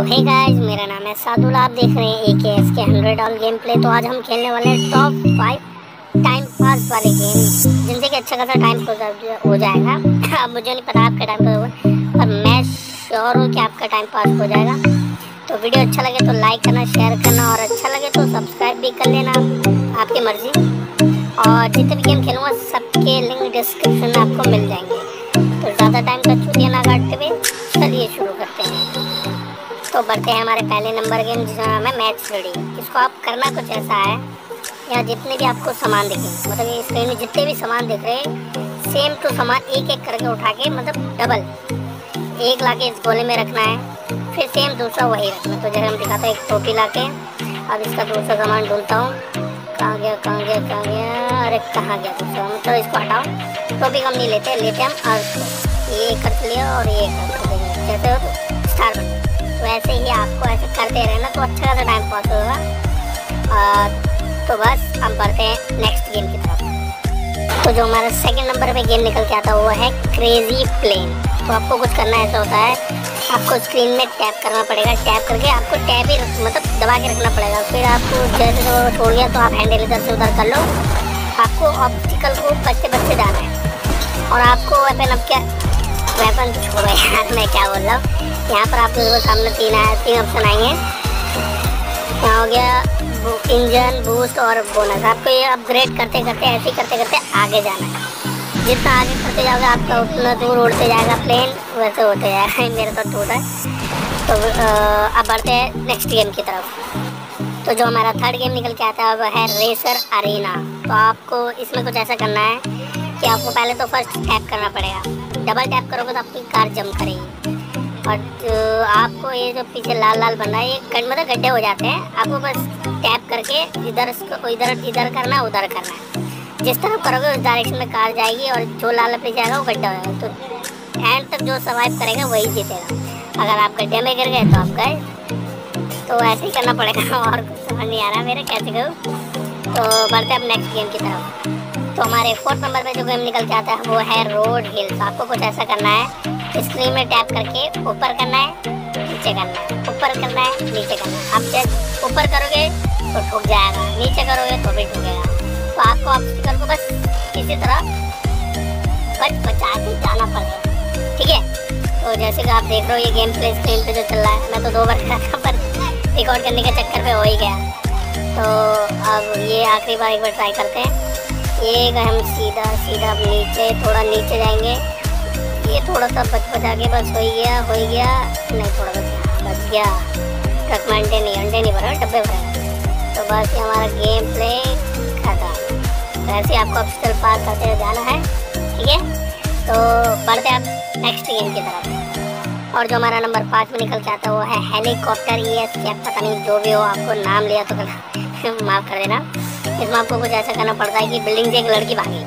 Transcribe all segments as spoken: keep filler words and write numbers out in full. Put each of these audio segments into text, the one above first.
Hey guys, मेरा नाम है सादुल। आप देख रहे हैं ए के एस के हंड्रेड ऑल गेम प्ले। तो आज हम खेलने वाले हैं टॉप फाइव टाइम पास वाले गेम, जिनसे कि अच्छा खासा टाइम पास हो जाएगा। अब मुझे नहीं पता आपका टाइम पास होगा, पर मैं श्योर हूँ कि आपका टाइम पास हो जाएगा। तो वीडियो अच्छा लगे तो लाइक करना, शेयर करना, और अच्छा लगे तो सब्सक्राइब भी कर लेना, आपकी मर्जी। और जितने भी गेम खेलूँगा सबके लिंक डिस्क्रिप्शन में आपको मिल जाएंगे। तो ज़्यादा टाइम का छुट्टियाँ ना काटते हुए चलिए शुरू करते हैं। तो बढ़ते हैं हमारे पहले नंबर गेम, जिसका नाम है मैच रेडी। इसको आप करना कुछ ऐसा है, यहाँ जितने भी आपको सामान दिखेंगे, मतलब ये स्क्रीन में जितने भी सामान दिख रहे हैं, सेम टू सामान एक एक करके उठा के, मतलब डबल एक ला के इस गोले में रखना है, फिर सेम दूसरा वही रखना। तो जैसे हम दिखाते हैं, एक टोपी ला के अब इसका दूसरा सामान ढूंढता हूँ। कहाँ गया कहाँ गया कहाँ गया अरे कहाँ गया दूसरा, मतलब इसको हटाओ। टोपी हम नहीं लेते लेते हम अर्थ। ये कर लिया और ये कर देंगे, जैसे हो तो स्टार बन। तो ऐसे ही आपको ऐसे करते रहना, तो अच्छा खासा टाइम पास होगा। तो बस हम बढ़ते हैं नेक्स्ट गेम की तरफ। तो जो हमारा सेकंड नंबर पे गेम निकल के आता है वो है क्रेजी प्लेन। तो आपको कुछ करना ऐसा होता है, आपको स्क्रीन में टैप करना पड़ेगा। टैप करके आपको टैप ही मतलब दबा के रखना पड़ेगा। फिर आपको जैसे जो छोड़ गया तो आप हैंडल इधर से उधर कर लो। आपको ऑब्स्टिकल को बचते बचते जाना है, और आपको वेपन अब क्या वेपन छोड़ो यार, मैं क्या बोल रहा हूँ। यहाँ पर आपको सामने तीन आया तीन ऑप्शन आएंगे। यहाँ हो गया इंजन, बूस्ट और बोनस। आपको ये अपग्रेड करते करते ऐसे ही करते करते आगे जाना है। जितना आगे करते जाओगे आपका उतना दूर उड़ते जाएगा प्लेन, वैसे होते जाएगा। मेरे तो टूटा है। तो अब बढ़ते हैं नेक्स्ट गेम की तरफ। तो जो हमारा थर्ड गेम निकल के आता है वो है रेसर अरीना। तो आपको इसमें कुछ ऐसा करना है कि आपको पहले तो फर्स्ट टैप करना पड़ेगा। डबल टैप करोगे तो आपकी कार जंप करेगी। और आपको ये जो पीछे लाल लाल बन रहा है, ये मतलब गड्ढे हो जाते हैं। आपको बस टैप करके इधर इधर इधर करना, उधर करना है। जिस तरफ करोगे उस डायरेक्शन में कार जाएगी, और जो लाल पे जाएगा वो गड्ढा हो जाएगा। तो एंड तक जो सर्वाइव करेगा वही जीतेगा। अगर आप गड्ढे में गिर गए तो आप गए। तो ऐसे ही करना पड़ेगा, और कुछ समझ नहीं आ रहा मेरे कैसे करूँ। तो बढ़ते हैं अब नेक्स्ट गेम की तरफ। तो हमारे फोर्थ नंबर पे जो गेम निकल के आता है वो है रोड हिल्स। आपको कुछ ऐसा करना है, स्क्रीन में टैप करके ऊपर करना है, नीचे करना है, ऊपर करना है, नीचे करना है। आप जब ऊपर करोगे तो ठुक जाएगा, नीचे करोगे तो भी ठुकेगा। तो आपको ऑब्स्टिकल को बस इसी तरह बच बचा के जाना पड़ेगा, ठीक है। तो जैसे कि आप देख रहे हो ये गेम प्ले स्क्रीन पे जो चल रहा है, मैं तो दो बार करा था पर रिकॉर्ड करने के चक्कर में हो ही गया। तो अब ये आखिरी बार एक बार ट्राई करते हैं। ये हम सीधा सीधा अब नीचे थोड़ा नीचे जाएंगे। ये थोड़ा सा बच बचा के बस हो गया हो गया नहीं थोड़ा बच बच गया। ट्रक में अंडे नहीं अंडे नहीं भरे, डब्बे भरे। तो बस ये हमारा गेम प्ले खत्म। तो ऐसे आपको ऑब्स्टिकल पार करते हुए जाना है, ठीक है। तो बढ़ते हैं आप नेक्स्ट गेम की तरफ। और जो हमारा नंबर पाँच में निकल के आता है वो है हेलीकॉप्टर ई एस के। पता नहीं जो भी हो, आपको नाम लिया तो माफ़ कर देना। इसमें आपको कुछ ऐसा करना पड़ता है कि बिल्डिंग से एक लड़की भागी।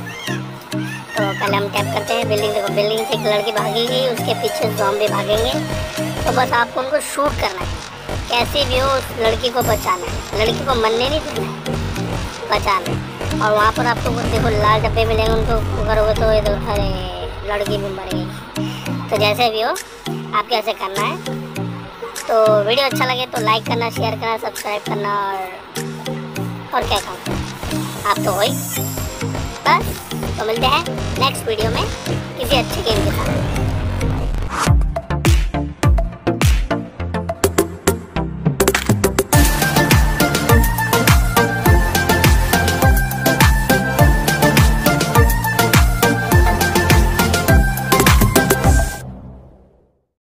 तो पहले हम टैप करते हैं बिल्डिंग, देखो बिल्डिंग से एक लड़की भागेगी, उसके पीछे ज़ॉम्बी भागेंगे। तो बस आपको उनको शूट करना है, कैसे भी हो उस लड़की को बचाना है। लड़की को मरने नहीं देना है, बचाना है। और वहाँ पर आपको देखो लाल डब्बे मिलेंगे, उनको करोगे तो ये अरे लड़की भी मरेगी। तो जैसे भी हो आप कैसे करना है। तो वीडियो अच्छा लगे तो लाइक करना, शेयर करना, सब्सक्राइब करना, और और क्या कहूँ, आप तो हो ही। बस तो मिलते हैं नेक्स्ट वीडियो में किसी अच्छे गेम के साथ।